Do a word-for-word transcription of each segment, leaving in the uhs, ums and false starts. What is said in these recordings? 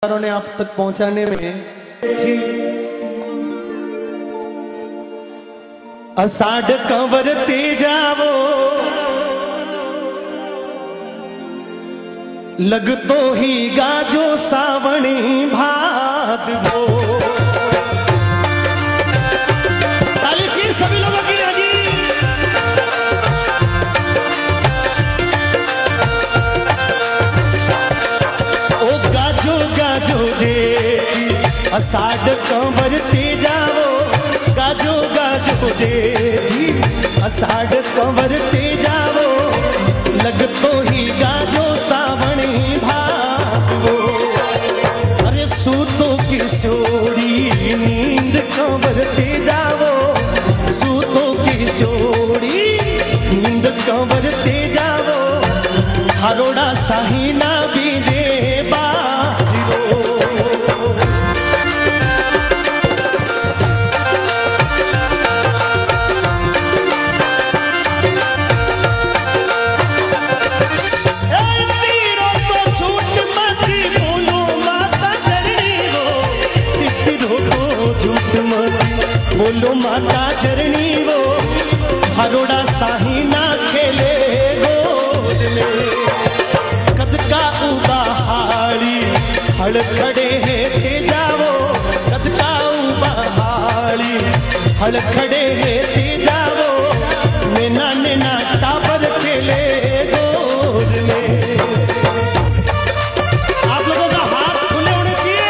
ने आप तक पहुंचाने में अषाढ़ कंवर तेजावो लग तो ही गाजो सावणी भादवो। ताली चीज सभी लोगों की राजी। ओ गाजो गाजो जे अषाढ़ कंवर तेजावो गाजो गाजो जे अषाढ़ कंवर तेजावो लग तो ही गाजो सावणी भादवो। अरे सूतो किशोरी नींद कंवर तेजावो सूतो किशोरी नींद कंवर तेजावो हरोड़ा साहिना बीजे बाजरो। बोलो माता चरणी वो हरोड़ा साहिना खेले गोद में कद का उबाहाड़ी हड़ खड़े हैं तेजावो कद का उबाहाड़ी हड़ खड़े हैं तेजावो नैना नैना टाबर खेले गोद में। आप लोगों का हाथ खुले होने चाहिए।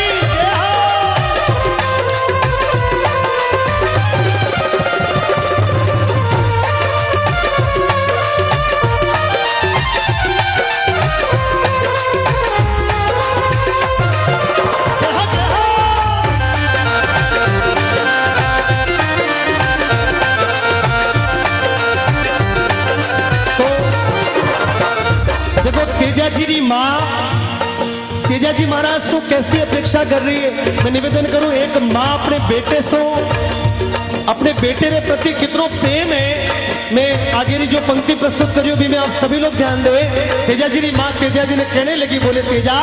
देखो तेजा जी की माँ तेजा जी महाराज सो कैसी अपेक्षा कर रही है। मैं निवेदन करूं एक माँ अपने बेटे सो अपने बेटे के प्रति कितना प्रेम है। मैं आगे जो पंक्ति प्रस्तुत करी भी मैं आप सभी लोग ध्यान दे। तेजा जी की माँ तेजा जी ने कहने लगी बोले तेजा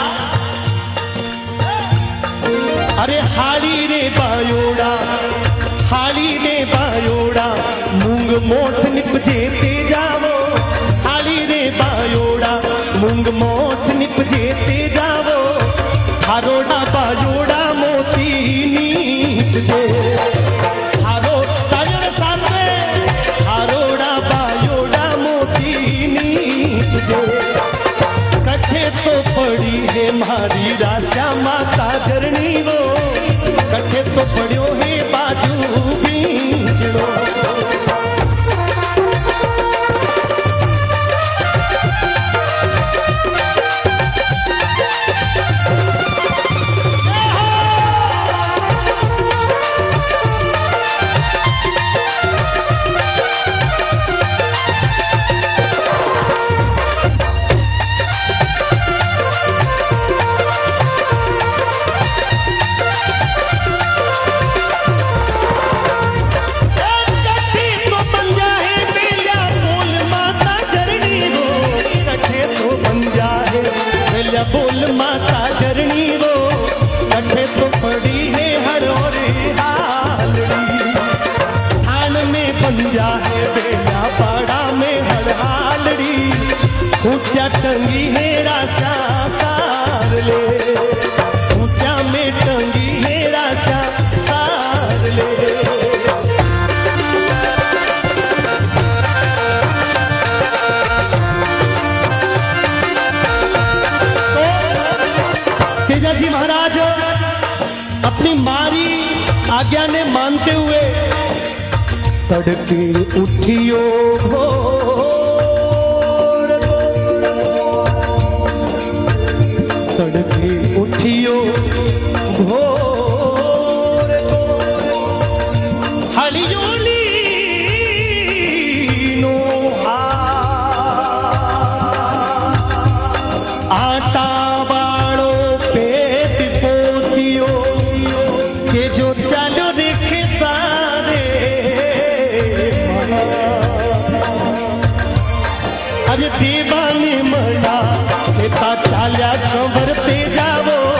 अरे हाड़ी रे बायोड़ा हाड़ी रे बायोड़ा मूंग मोठ निपजे तेजावो हाड़ी रे बायोड़ा मूंग मोठ निपजे तेजावो हारोड़ा बायोड़ा मोती नीत जे हारो ताजर साथ में हारोड़ा बायोड़ा मोती नीत जे कठे तो पड़ी है मारी राशा माता जरनी वो कठे तो पड़ियो है बाजू बीजड़ो। बोल माता जरनी वो कठे तो पड़ी है हरोरी हालड़ी थान में पंजा है बेला पाड़ा में हर हालड़ी खूंटिया टंगी है राशा सार ले खूंटिया में टंगी है राशा सार ले। तेजा जी महाराज अपनी मारी आज्ञा ने मानते हुए तड़के उठियो भोर तड़के उठियो भोर हलियोली नो आटा जो चालो देखता रे अरे दीवानी मना कहता चाल्या कंवर तेजावो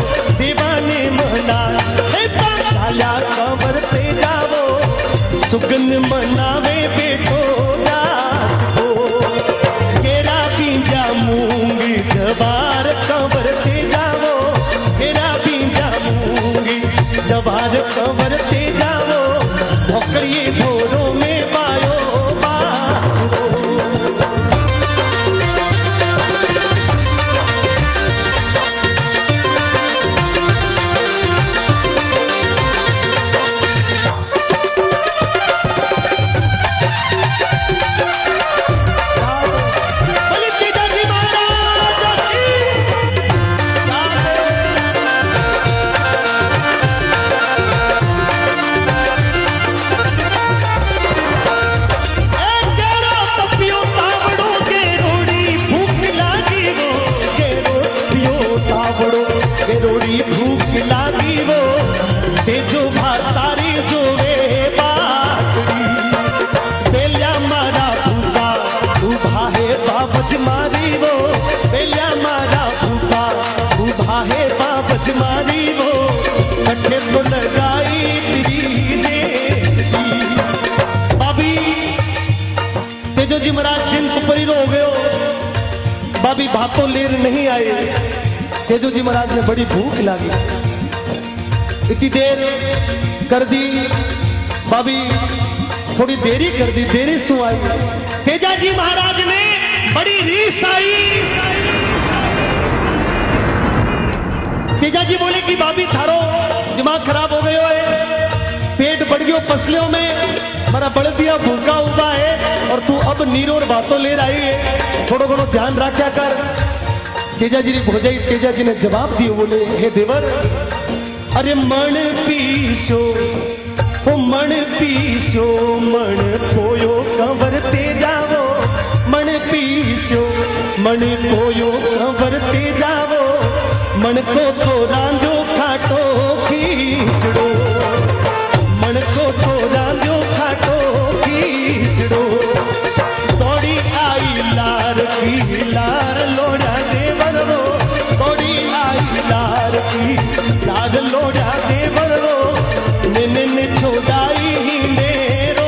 रोड़ी भूख लागी वो तेजो भातारी जो वे बाटड़ी बेलिया मारा भूखा उभा है बाबज मारी वो बेलिया मारा भूखा उभा है बाबज मारी वो कट्ठे तो लगाई भाभी तेजो जी महाराज दिन सुपरी रो गयो भाभी भातों लेर नहीं आए तेजो जी महाराज ने बड़ी भूख लगी इतनी देर कर दी भाभी थोड़ी देरी कर दी देरी सु आई तेजा जी महाराज ने बड़ी रीस आई तेजा जी बोले कि भाभी थारो दिमाग खराब हो गयो है पेट बढ़ गयो पसलियों में मारा बढ़ दिया भूखा उबा है और तू अब नीरो और बातों ले रही है थोड़ो घणो ध्यान रखा कर तेजा जी ने भोजाई तेजा जी ने जवाब दियो बोले हे देवर अरे मण पीसो ओ मण पीसो मण पोयो कंवर तेजावो मण पीसो मण पोयो कंवर तेजावो मन को तो रांधो खाटो खींचड़ो मन को तो रांधो खाटो खींचड़ो दौड़ी आई लार की लार लोड़ा देवर रो दौड़ी आई लार की लार लोड़ा देवर रो ने ने छोड़ाई ही मेरो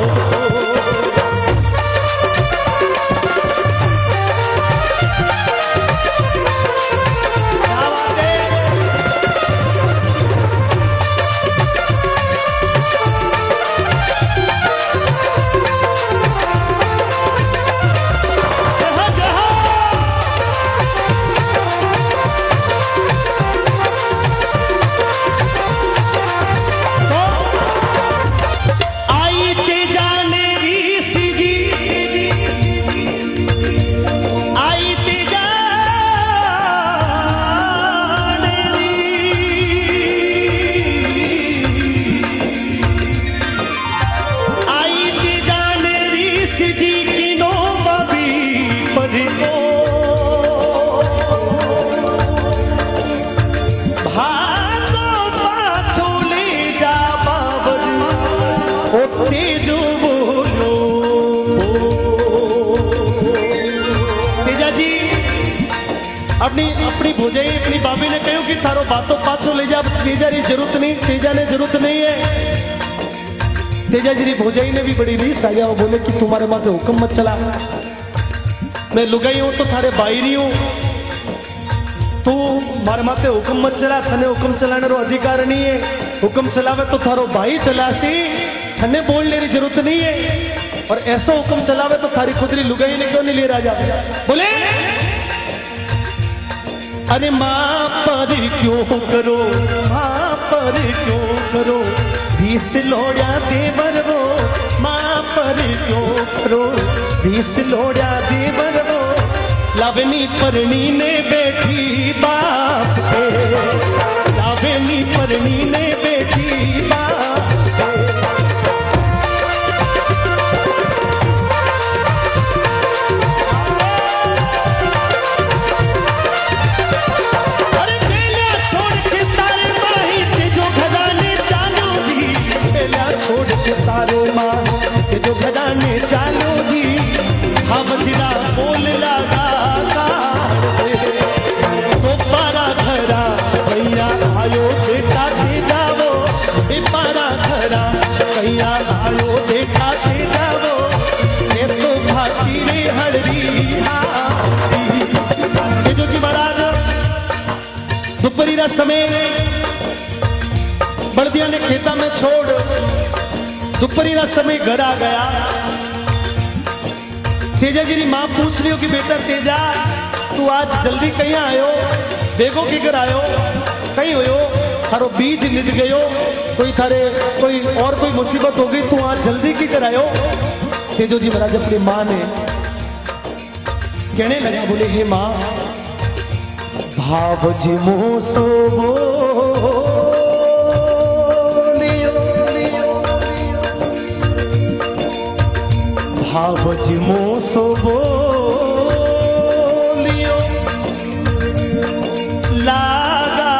अपनी अपनी भोजाई अपनी भाभी ने कहो कि थारो बातों पाछो ले जा तेजा की जरूरत नहीं तेजा ने जरूरत नहीं है तेजा जी भोजाई ने भी बड़ी रीस आ जाओ बोले कि तुम्हारे माथे हुक्म मत चला मैं लुगाई हूं तो थारे बाहरी हूं तू मारे माथे हुक्म मत चला थने हुक्म चलाने रो अधिकार नहीं है हुक्म चलावे तो थारो भाई चलासी थने बोलने की जरूरत नहीं है और ऐसा हुक्म चलावे तो थारी खुदरी लुगाई ने क्यों नहीं ले राजा बोले अरे माँ पर क्यों करो माँ पर क्यों करो बीस लोड़ा देवर वो माँ पर क्यों करो बीस लोड़ा देवर वो लावनी परनी ने बैठी बाप पे लावनी परनी ने बैठी बाप पे तारो माँ जो घराने चालो जी हाँ बजरा बोल लगा तो पारा घरा भैया आयो बेटा दे जाओ पारा घरा भैया आयो बेटा दे जाओ ये तो भाती रे हड़री तेजो जी महाराज दोपहरी रा समय बर्दिया ने खेता में छोड़ दोपहरी का समय घर आ गया तेजा जी की मां पूछ रही हो कि बेटा तेजा तू आज जल्दी कहीं आयो बेगो के घर आयो कहीं हो थारो बीज निज गयो कोई थारे कोई और कोई मुसीबत हो गई तू आज जल्दी की घर आयो तेजो जी महाराज अपनी मां ने कहने लगा बोले हे मां भाव जी मोसो भावज मोसो बोलियो लागा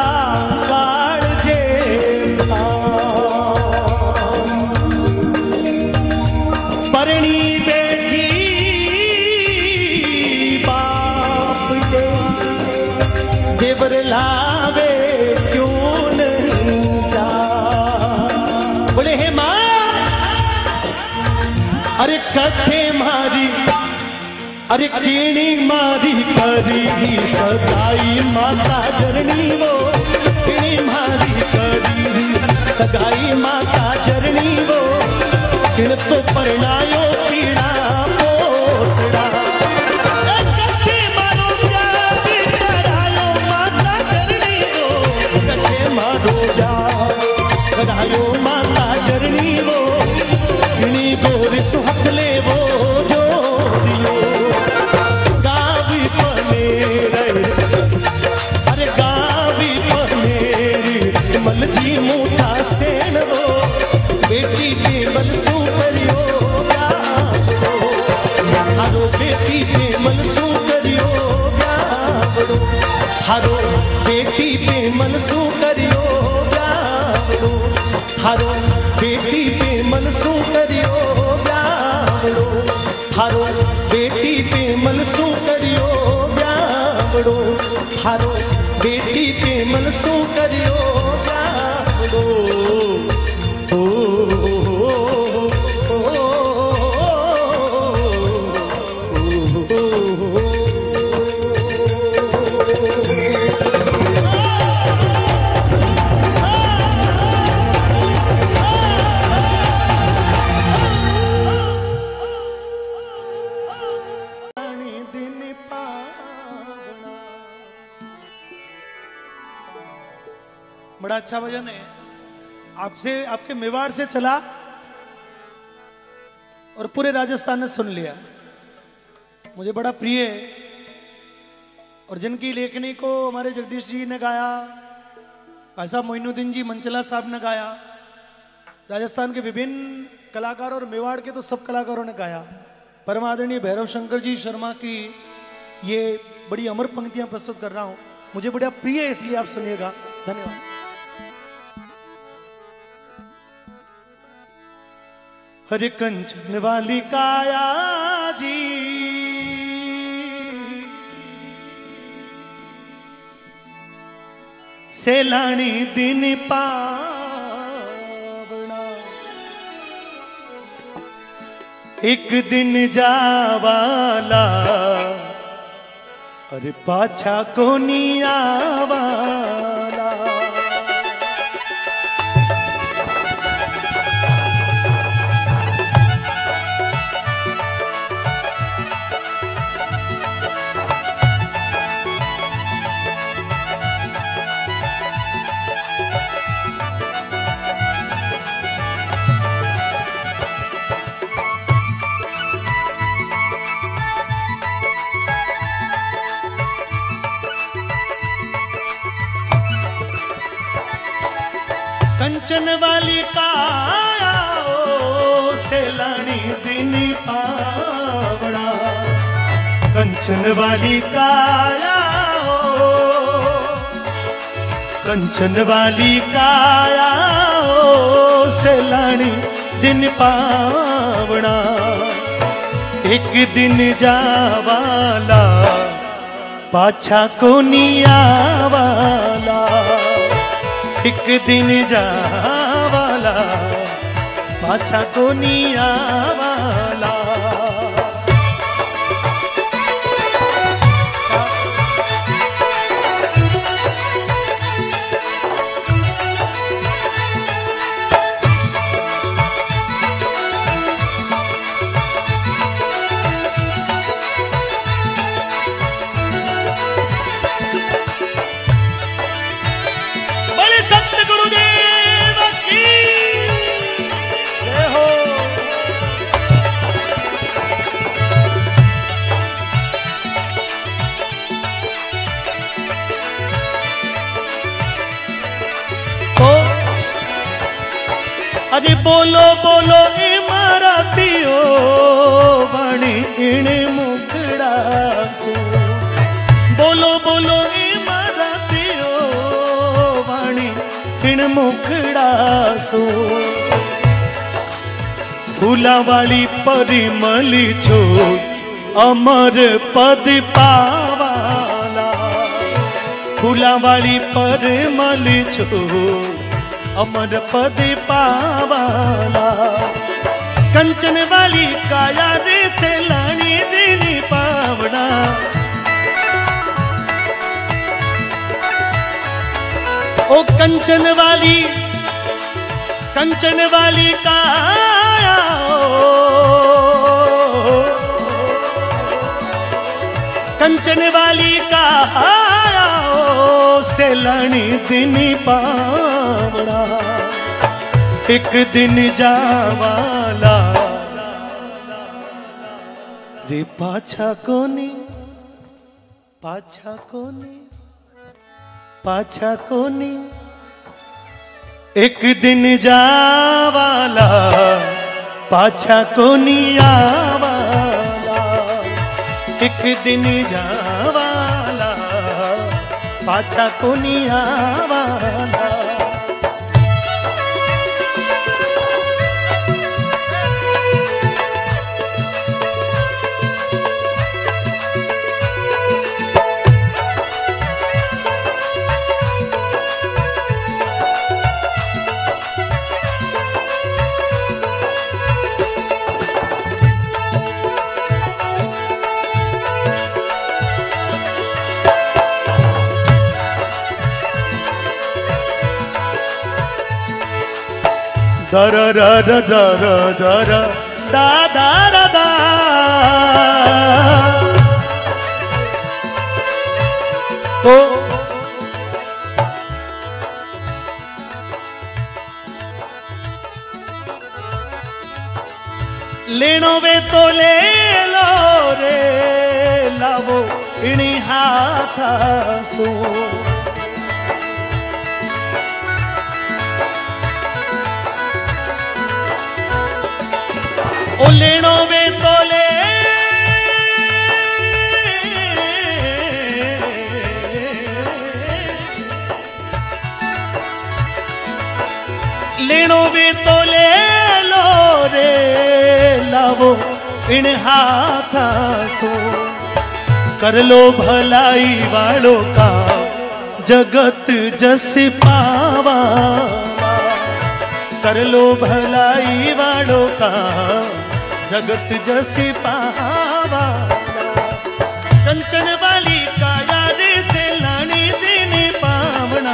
कथे मारी अरे कीणी मारी करी सगाई माता जरनी वो कीणी मारी करी सगाई माता जरनी वो किण तो परणायो पीड़ा पोतड़ा कथे मारो प्यार करायो माता जरनी वो कथे मारो प्यार करायो माता जरनी वो किणी गोरी सुहक ले वो जोरियो गावी पनेर अरे गावी पनेर मल जी मूठा सेन वो बेटी पे मल सू करियो हारो बेटी पे मल सू करियो हारो बेटी पे मल सू करियो हारो बेटी पे मन सू करियो ब्यावड़ो हारो बेटी पे मन सू करियो ब्यावड़ो हारो बेटी पे मन सू करियो ब्यावड़ो ओ बड़ा अच्छा भजन है, आपसे आपके मेवाड़ से चला और पूरे राजस्थान ने सुन लिया। मुझे बड़ा प्रिय है और जिनकी लेखनी को हमारे जगदीश जी ने गाया, भाई साहब मोइनुद्दीन जी मंचला साहब ने गाया, राजस्थान के विभिन्न कलाकारों और मेवाड़ के तो सब कलाकारों ने गाया। परम आदरणीय भैरव शंकर जी शर्मा की ये बड़ी अमर पंक्तियां प्रस्तुत कर रहा हूं, मुझे बड़ा प्रिय है, इसलिए आप सुनिएगा। धन्यवाद। हरे कंचन वाली काया जी सेलानी दिन पावना एक दिन जावाला अरे पाछा को नियावाला कंचन वाली काया ओ सेलानी दिन पावड़ा कंचन वाली काया ओ कंचन वाली काया ओ सेलानी दिन पावड़ा एक दिन जावाला पाछा को नियावाला एक दिन जावाला पाछा को नियावाला अरे बोलो बोलो इमारतियो बणी इन मुखड़ा सो बोलो बोलो इमारतियो बणी इन मुखड़ा सो फूला वाली परिमली छो अमर पद पावाला फूला वाली परिमली छो अमर पद पावाला कंचन वाली काया रे सेलानी दीनी पावड़ा। ओ कंचन वाली कंचन वाली काया कंचन वाली काया सेलानी दीनी पावड़ा। एक दिन जावाला रे पाछा कोनी पाछा कोनी पाछा कोनी। एक दिन जावाला पाछा कोनी आवाला। एक दिन जावाला पाछा कोनी आवाला। दर दर दर दर दा दर दा। तो लेनो वे तो ले लो रे लावो इनी हाथ सो। ओ लेनो वे तो ले लेनो वे तो ले लो रे लावो इन हाथ सो। कर लो भलाई वालों का जगत जस पावा। कर लो भलाई वालों का जगत जैसी पावा। कंचन वाली काया रे सेलानी दीनी पावना।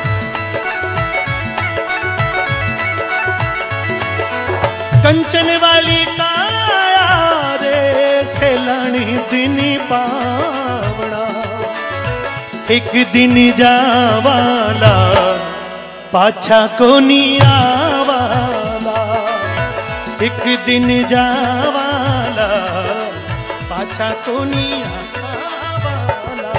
कंचन वाली काया रे सेलानी दीनी पावना। एक दिन जावाला पाछा कोनी आवाला। एक दिन जावाला पाछा कोनी आवाला।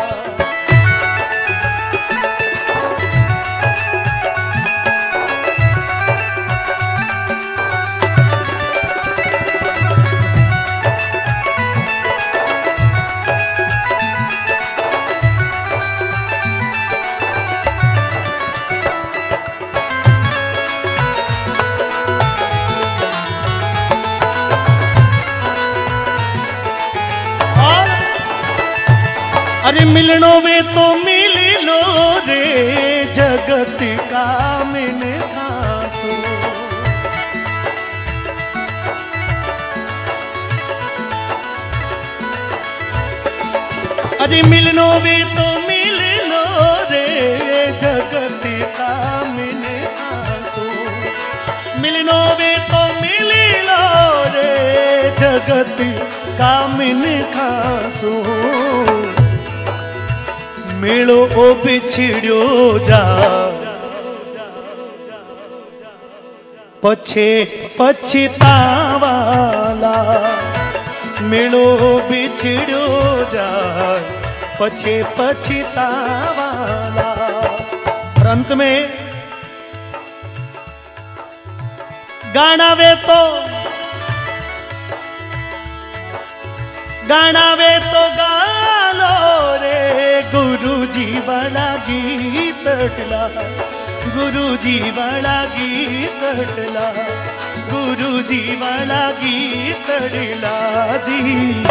अरे मिलनो वे तो मिल लो रे जगत का मिन खासो। अरे मिलनो वे तो मिल लो रे जगत का मिन खासो। मिलनो वे तो मिल लो रे जगत का मिन खासो। मेलो ओ बिछड़ो जा पछे पछतावाला। मेलो बिछड़ो जा पछे पछतावाला। अंत में गाना वे तो गाना वे तो गालो रे गुरुजी वाला गीत अटला। गुरुजी वाला गीत अटला। गुरुजी वाला गीत अटला जी।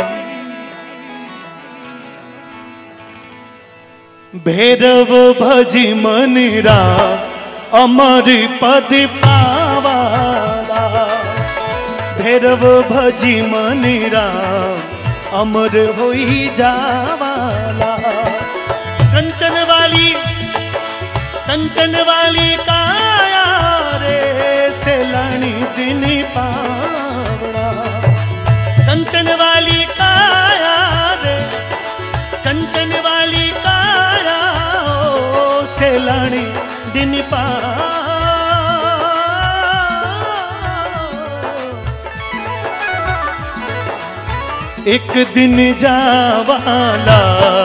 भैरव भज मन राम अमर पद पावाला। भैरव भजी मनी राम अमर होई जावाला। कंचन वाली कंचन वाली काया रे सेलानी दिन पावड़ा। कंचन वाली काया रे कंचन वाली काया ओ सेलानी दिन पावड़ा। एक दिन जावाला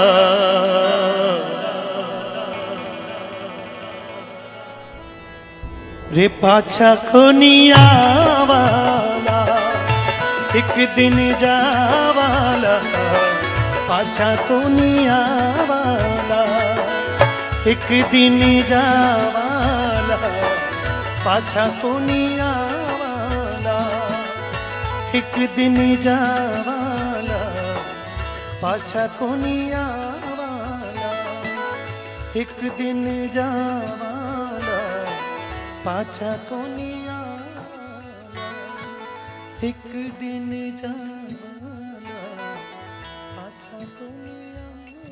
रे पाछा कोनिया वाला। एक दिन जावाला पाछा कोनिया वाला। एक दिन जावाला पाछा कोनिया वाला। एक दिन जावाला पाछा कोनिया वाला। एक दिन जावाला पाछा कोनिया वाला। एक दिन जावाला पाछा कोनिया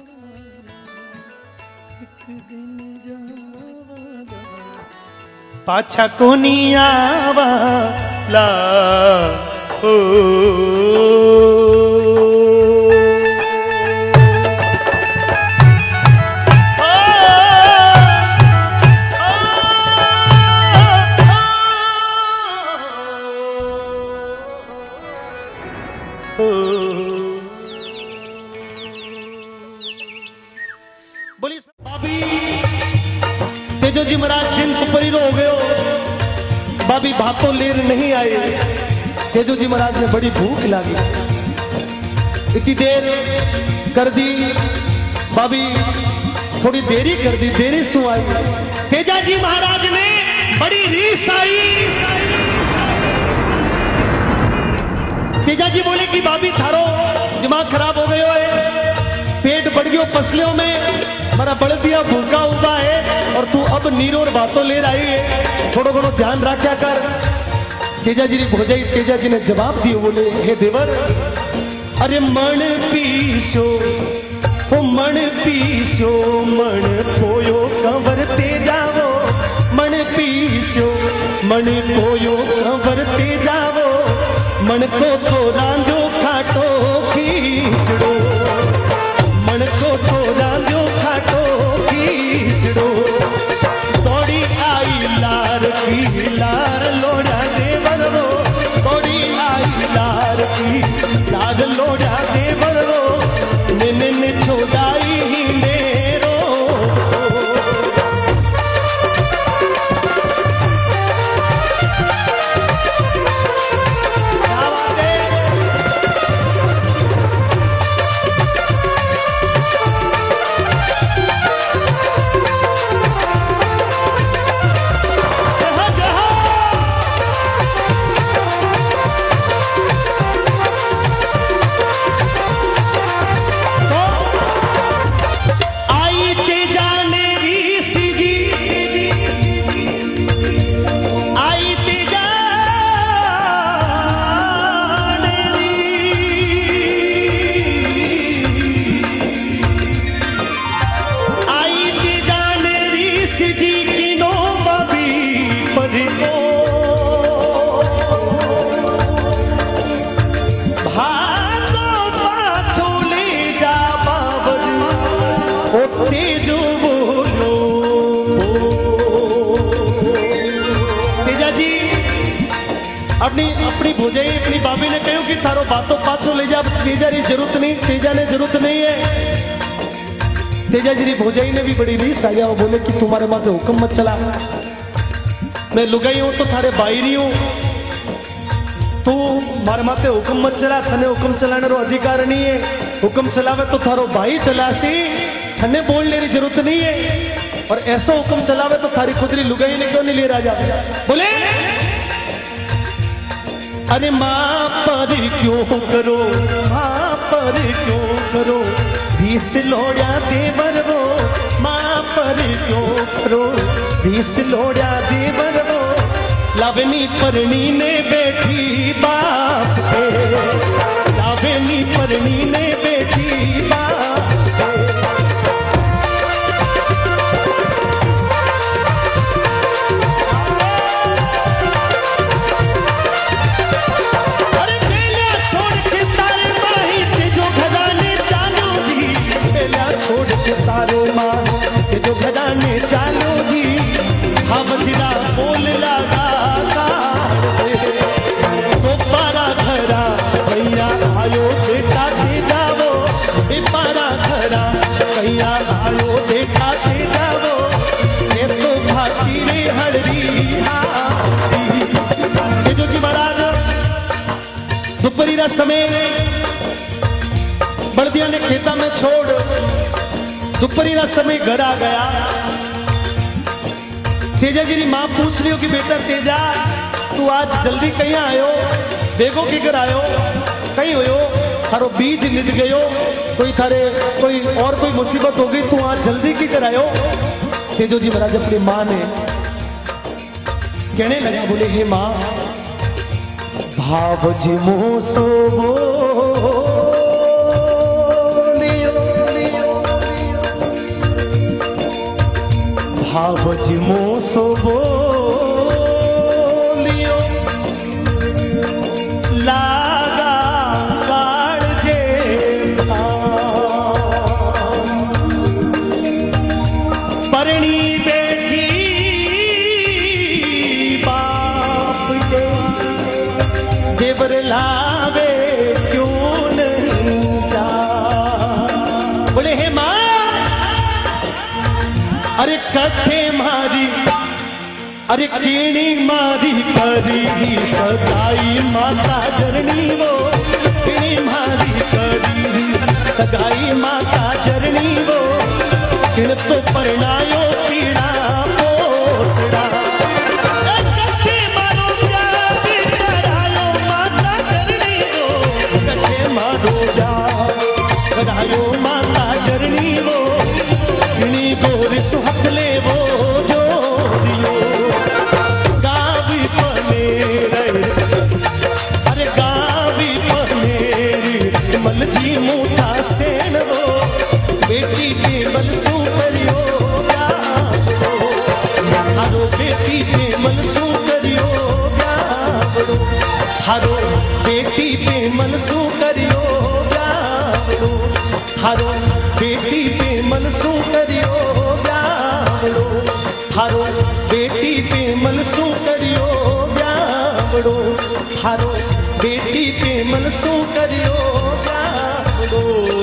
वाला। एक दिन जावाला पाछा कोनिया वाला। ओ तेजो जी महाराज दिन सुपरीरो हो गयो। बाबी भातो लेर नहीं आए। तेजो जी महाराज ने बड़ी भूख लगी। इतनी देर कर दी बाबी, थोड़ी देरी कर दी, देरी सु आई। तेजा जी महाराज ने बड़ी रीस आई। तेजा जी बोले कि बाबी थारो दिमाग खराब हो गयो है, पेट बढ़ गयो पसलियों में, मारा बड़ दिया भूखा उबा है और तू अब नीरो और बातों ले रही है, थोड़ो घणो ध्यान रखा कर। तेजा जी ने भोजाई तेजा जी ने जवाब दियो, बोले हे देवर, अरे मण पीसो हो मण पीसो मण पोयो कंवर तेजावो। मण पीसो मण पोयो कंवर तेजावो। मन को तो रांधो खाटो खींचड़ो। मन को तो रांधो खाटो खींचड़ो। दौड़ी आई लार की लार लोड़ा देवर वो। दौड़ी आई लार की लार लोड़ा देवर वो। मैंने ने छोड़ाई ही मेरो। अपनी अपनी भोजाई अपनी बाबी ने कहो कि थारो बातों पाछो ले जा। तेजा री जरूरत नहीं, तेजा ने जरूरत नहीं है। तेजा जी री भोजाई ने भी बड़ी रीस आ जाओ, बोले कि तुम्हारे माथे हुक्म मत चला। मैं लुगाई हूं तो थारे बाहरी हूं, तू मारे माथे हुक्म मत चला। थने हुक्म चलाने रो अधिकार नहीं है। हुक्म चलावे तो थारो भाई चलासी, थने बोलने की जरूरत नहीं है। और ऐसा हुक्म चलावे तो थारी खुदरी लुगाई ने क्यों नहीं ले राजा। बोले अरे माँ पर क्यों करो, माँ पर क्यों करो बीस लोड़ा देवर वो। माँ पर क्यों करो बीस लोड़ा देवर वो। लावेनी परनी ने बेटी बाप के, लावेनी परनी ने बेटी बाप के। अरे बेलिया छोड़ के तारे माही से जो घराने चालो जी, बेलिया छोड़ के तारे माही से जो घराने चालो जी, हाँ बजरा बोल लगा तो पारा घरा भैया आयो बेटा दे जावो, पारा घरा भैया आयो बेटा दे जावो, ये तो भाती रे हलरी। ये जो जी महाराज दोपहरी रा समय बड़दिया ने खेता में छोड़ दोपहरी रा समय घर आ गया। तेजा जी री मां पूछ रही हो कि बेटा तेजा तू आज जल्दी कहीं आयो, बेगो के घर आयो, कहीं हो थारो बीज निज गयो, कोई थारे कोई और कोई मुसीबत हो गई, तू आज जल्दी की घर आयो। तेजो जी महाराज अपनी मां ने कहने लगा, बोले हे मां भाव जी मोसो भाव जी मोसो बोलियो, लागा काळजे परणी बेटी बाप के, देवर लावे क्यों नहीं जा। बोले हे मां अरे कथे मारी, अरे केणी मारी करी सगाई माता जरनी वो, केणी मारी करी सगाई माता जरनी वो, किण तो परणायो पीड़ा पोतड़ा। कथे मारो जावे करायो माता जरनी वो, कथे मारो जावे करायो माता जरनी वो, किणी गोर सुहक ले वो जोरियो, गावी पनेर अरे गावी पनेर मल जी मूठा सेन वो, बेटी पे मल सू करियो हारो, बेटी पे मल सू करियो ब्यावड़ो, हारो बेटी पे मल सू करियो ब्यावड़ो, हारो बेटी पे मन सू करियो ब्यावड़ो, हारो बेटी पे मन सू करियो ब्यावड़ो, हारो बेटी पे मन सू करियो ब्यावड़ो।